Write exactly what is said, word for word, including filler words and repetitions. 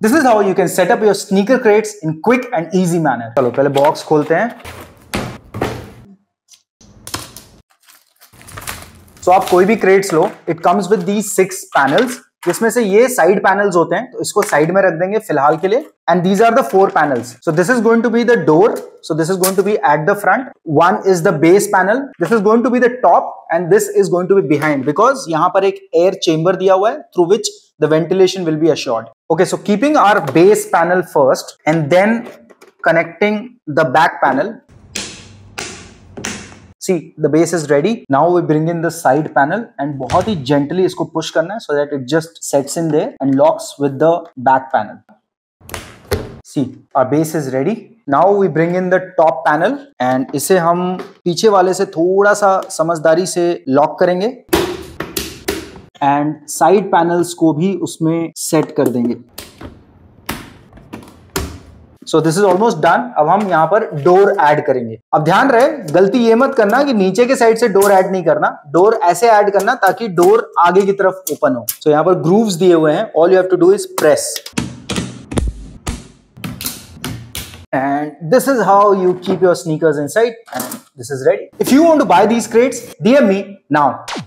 This is how you can set up your sneaker crates in quick and easy manner. चलो पहले box खोलते हैं. So आप कोई भी क्रेट्स लो, it comes with these six panels, जिसमें से ये साइड पैनल्स होते हैं, तो इसको साइड में रख देंगे फिलहाल के लिए. And these are the four panels. So this is going to be the door. So this is going to be at the front. One is the base panel. This is going to be the top, and this is going to be behind because यहाँ पर एक air chamber दिया हुआ है through which the ventilation will be assured. Okay, so keeping our base panel first and then connecting the back panel. See, the base is ready. Now we bring in the side panel and बहुत ही gently इसको push करना है so that it just sets in there and locks with the back panel. See, our base is ready. Now we bring in the top panel and इसे हम पीछे वाले से थोड़ा सा समझदारी से lock करेंगे and side panels को भी उसमें set कर देंगे. So this is almost done. अब हम यहाँ पर डोर ऐड करेंगे. अब ध्यान रहे, गलती ये मत करना कि नीचे के साइड से डोर ऐड नहीं करना. डोर ऐसे ऐड करना ताकि डोर आगे की तरफ ओपन हो. So यहाँ पर ग्रूव्स दिए हुए हैं. All you have to do is press. And this is how you keep your sneakers inside. And this is ready. If you want to buy these crates, D M me now.